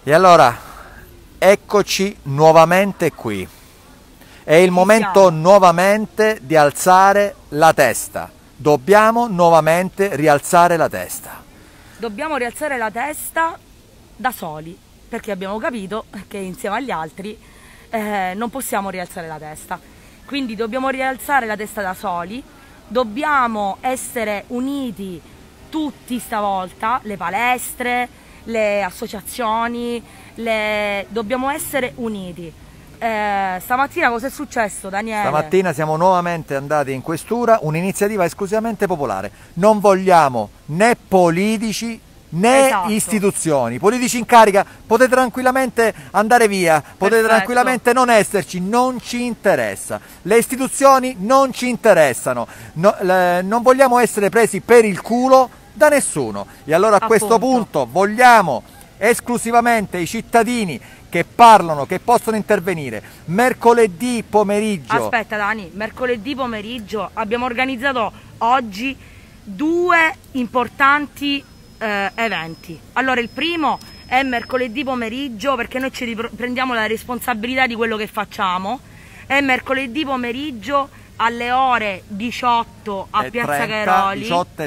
E allora, eccoci nuovamente qui. È il momento nuovamente di alzare la testa. Dobbiamo nuovamente rialzare la testa. Dobbiamo rialzare la testa da soli, perché abbiamo capito che insieme agli altri non possiamo rialzare la testa. Quindi dobbiamo rialzare la testa da soli, dobbiamo essere uniti tutti stavolta, le palestre, le associazioni, dobbiamo essere uniti. Stamattina cosa è successo, Daniele? Stamattina siamo nuovamente andati in questura, un'iniziativa esclusivamente popolare. Non vogliamo né politici né istituzioni. Politici in carica potete tranquillamente andare via, potete tranquillamente non esserci, non ci interessa. Le istituzioni non ci interessano, non vogliamo essere presi per il culo da nessuno. E allora a questo punto vogliamo esclusivamente i cittadini che parlano, che possono intervenire. Mercoledì pomeriggio. Aspetta Dani, mercoledì pomeriggio abbiamo organizzato oggi due importanti eventi. Allora il primo è mercoledì pomeriggio, perché noi ci prendiamo la responsabilità di quello che facciamo. È mercoledì pomeriggio alle ore 18 a Piazza Cheroli.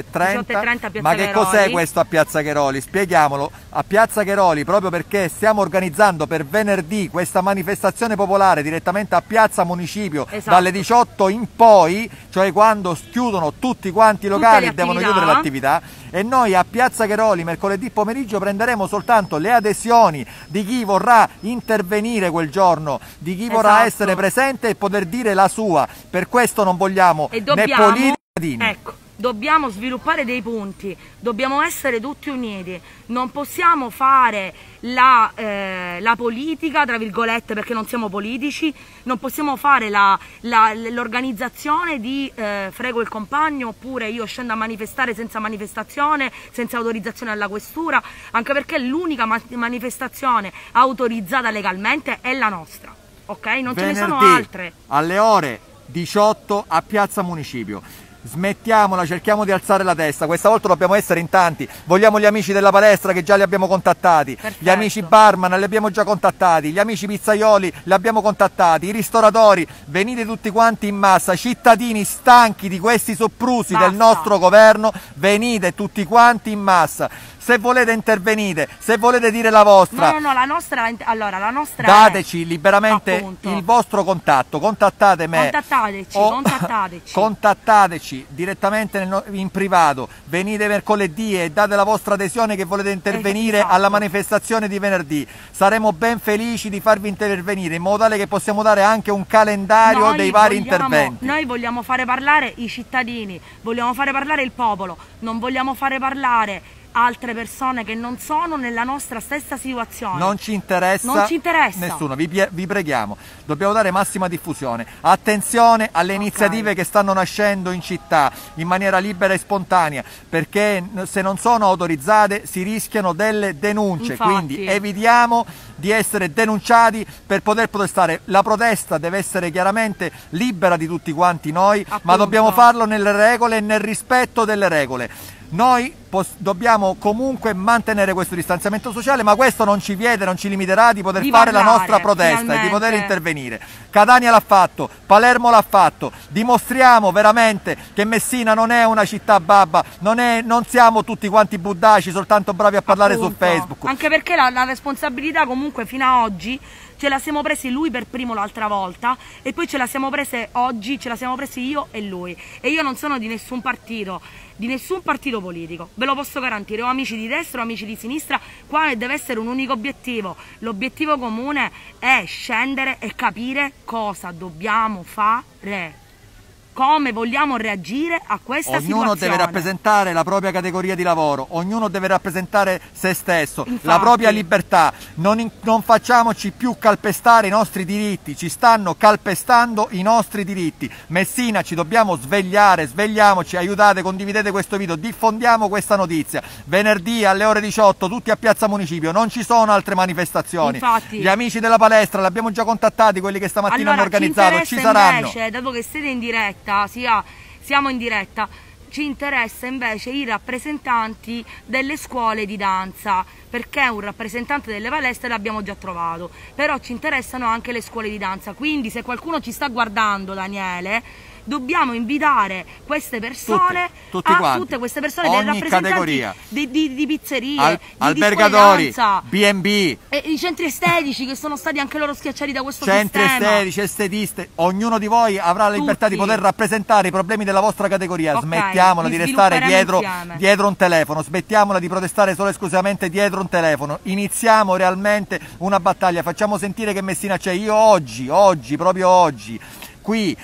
18:30. Ma che cos'è questo a Piazza Cheroli? Spieghiamolo. A Piazza Cheroli, proprio perché stiamo organizzando per venerdì questa manifestazione popolare direttamente a Piazza Municipio, dalle 18 in poi, cioè quando chiudono tutti quanti i locali e devono chiudere l'attività, e noi a Piazza Cheroli mercoledì pomeriggio prenderemo soltanto le adesioni di chi vorrà intervenire quel giorno, di chi vorrà essere presente e poter dire la sua. Per questo non vogliamo né politici. Ecco, dobbiamo sviluppare dei punti, dobbiamo essere tutti uniti, non possiamo fare la politica, tra virgolette, perché non siamo politici, non possiamo fare l'organizzazione di frego il compagno, oppure io scendo a manifestare senza manifestazione, senza autorizzazione alla questura, anche perché l'unica manifestazione autorizzata legalmente è la nostra, ok? Non ce ne sono altre. Alle ore 18 a Piazza Municipio. Smettiamola, cerchiamo di alzare la testa. Questa volta dobbiamo essere in tanti. Vogliamo gli amici della palestra, che già li abbiamo contattati. Gli amici barman li abbiamo già contattati. Gli amici pizzaioli li abbiamo contattati. I ristoratori, venite tutti quanti in massa. Cittadini stanchi di questi soprusi del nostro governo, venite tutti quanti in massa. Se volete intervenite, se volete dire la vostra, la nostra dateci liberamente il vostro contatto, contattate me, contattateci direttamente in privato, venite mercoledì e date la vostra adesione che volete intervenire alla manifestazione di venerdì. Saremo ben felici di farvi intervenire, in modo tale che possiamo dare anche un calendario dei vari interventi. Noi vogliamo fare parlare i cittadini, vogliamo fare parlare il popolo, non vogliamo fare parlare altre persone che non sono nella nostra stessa situazione. Non ci interessa nessuno, vi preghiamo. Dobbiamo dare massima diffusione. Attenzione alle iniziative che stanno nascendo in città in maniera libera e spontanea, perché se non sono autorizzate si rischiano delle denunce. Quindi evitiamo di essere denunciati per poter protestare. La protesta deve essere chiaramente libera di tutti quanti noi, ma dobbiamo farlo nelle regole e nel rispetto delle regole. Noi dobbiamo comunque mantenere questo distanziamento sociale, ma questo non ci vieta, non ci limiterà di poter fare la nostra protesta e di poter intervenire. Catania l'ha fatto, Palermo l'ha fatto, dimostriamo veramente che Messina non è una città babba, non siamo tutti quanti buddaci, soltanto bravi a parlare su Facebook. Anche perché la responsabilità comunque fino a oggi ce la siamo presi lui per primo l'altra volta, e poi ce la siamo prese oggi, ce la siamo presi io e lui. E io non sono di nessun partito politico, ve lo posso garantire, ho amici di destra, ho amici di sinistra, qua deve essere un unico obiettivo. L'obiettivo comune è scendere e capire cosa dobbiamo fare, come vogliamo reagire a questa situazione. Ognuno deve rappresentare la propria categoria di lavoro, ognuno deve rappresentare se stesso, la propria libertà. Non facciamoci più calpestare i nostri diritti, ci stanno calpestando i nostri diritti. Messina, ci dobbiamo svegliare, svegliamoci, aiutate, condividete questo video, diffondiamo questa notizia. Venerdì alle ore 18 tutti a Piazza Municipio, non ci sono altre manifestazioni. Gli amici della palestra li abbiamo già contattati, quelli che stamattina hanno organizzato, ci saranno. Invece, dato che siete in diretta, siamo in diretta, ci interessa invece i rappresentanti delle scuole di danza, perché un rappresentante delle palestre l'abbiamo già trovato, però ci interessano anche le scuole di danza, quindi se qualcuno ci sta guardando, Daniele, dobbiamo invitare queste persone, tutte queste persone, dei rappresentanti di pizzerie, albergatori, B&B, e i centri estetici che sono stati anche loro schiacciati da questo centri sistema. estetici, estetiste, ognuno di voi avrà la libertà di poter rappresentare i problemi della vostra categoria. Smettiamola di restare dietro un telefono, smettiamola di protestare solo e esclusivamente dietro un telefono, iniziamo realmente una battaglia, facciamo sentire che Messina c'è. Io oggi, proprio oggi, qui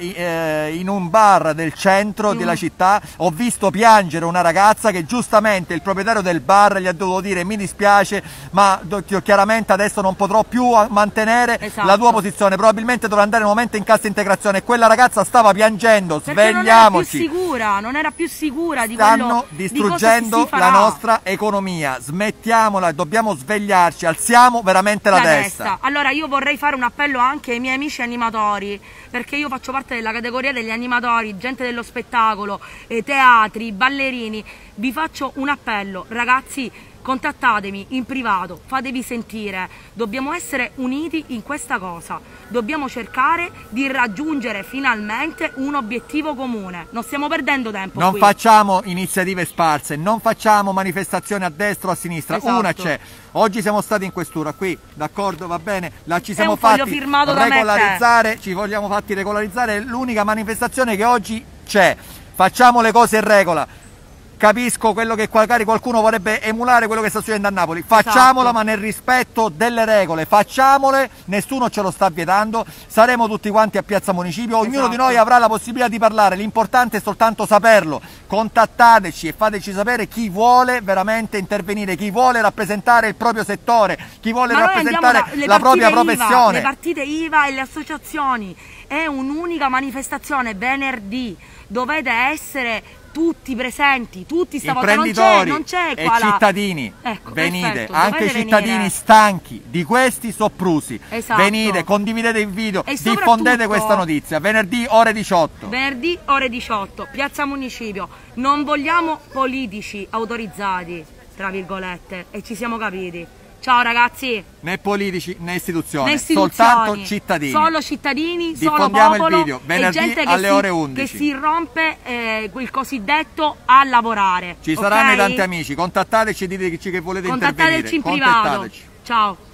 in un bar del centro della città ho visto piangere una ragazza che giustamente il proprietario del bar gli ha dovuto dire: mi dispiace, ma chiaramente adesso non potrò più mantenere la tua posizione, probabilmente dovrà andare nuovamente in cassa integrazione. E quella ragazza stava piangendo. Svegliamoci, non era più sicura di quello. Stanno distruggendo la nostra economia, smettiamola, dobbiamo svegliarci, alziamo veramente la testa. Allora io vorrei fare un appello anche ai miei amici animatori, perché io faccio parte della categoria degli animatori, gente dello spettacolo, teatri, ballerini. Vi faccio un appello, ragazzi, contattatemi in privato, fatevi sentire, dobbiamo essere uniti in questa cosa, dobbiamo cercare di raggiungere finalmente un obiettivo comune, non stiamo perdendo tempo. Non facciamo iniziative sparse, non facciamo manifestazioni a destra o a sinistra, una c'è. Oggi siamo stati in questura qui, d'accordo, va bene, ci siamo fatti regolarizzare, ci vogliamo fatti regolarizzare, è l'unica manifestazione che oggi c'è, facciamo le cose in regola. Capisco quello che magari qualcuno vorrebbe emulare, quello che sta succedendo a Napoli, facciamola, ma nel rispetto delle regole, facciamole, nessuno ce lo sta vietando, saremo tutti quanti a Piazza Municipio, ognuno di noi avrà la possibilità di parlare, l'importante è soltanto saperlo. Contattateci e fateci sapere chi vuole veramente intervenire, chi vuole rappresentare il proprio settore, chi vuole rappresentare la propria professione. Le partite IVA e le associazioni, è un'unica manifestazione venerdì, dovete essere tutti presenti, tutti stavolta, non c'è e cittadini, venite, anche i cittadini stanchi di questi soprusi, venite, condividete il video, diffondete questa notizia, venerdì ore 18. Venerdì ore 18, Piazza Municipio, non vogliamo politici autorizzati, tra virgolette, e ci siamo capiti. Ciao ragazzi. Né politici né istituzioni, soltanto cittadini. Solo cittadini, solo popolo, il video venerdì e gente alle ore 11. Che si rompe il cosiddetto a lavorare. Ci saranno i tanti amici, contattateci e diteci che volete intervenire. Contattateci in privato. Ciao.